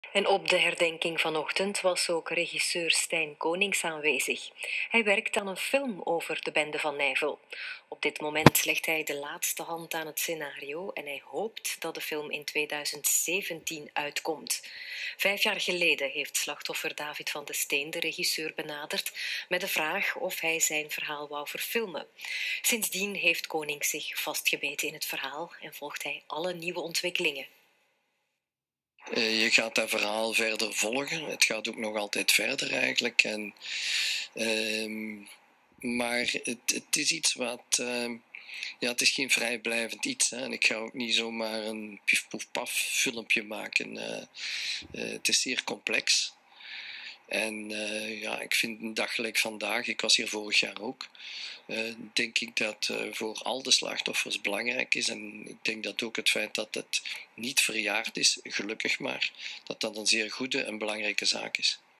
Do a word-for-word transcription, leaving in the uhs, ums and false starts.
En op de herdenking vanochtend was ook regisseur Stijn Konings aanwezig. Hij werkt aan een film over de bende van Nijvel. Op dit moment legt hij de laatste hand aan het scenario en hij hoopt dat de film in tweeduizend zeventien uitkomt. Vijf jaar geleden heeft slachtoffer David van de Steen de regisseur benaderd met de vraag of hij zijn verhaal wou verfilmen. Sindsdien heeft Konings zich vastgebeten in het verhaal en volgt hij alle nieuwe ontwikkelingen. Uh, je gaat dat verhaal verder volgen. Het gaat ook nog altijd verder eigenlijk. En, uh, maar het, het is iets wat... Uh, ja, het is geen vrijblijvend iets. Hè. En ik ga ook niet zomaar een pief-poef-paf filmpje maken. Uh, uh, het is zeer complex. En uh, ja, ik vind een dag gelijk vandaag, ik was hier vorig jaar ook, uh, denk ik dat uh, voor al de slachtoffers belangrijk is. En ik denk dat ook het feit dat het niet verjaard is, gelukkig maar, dat dat een zeer goede en belangrijke zaak is.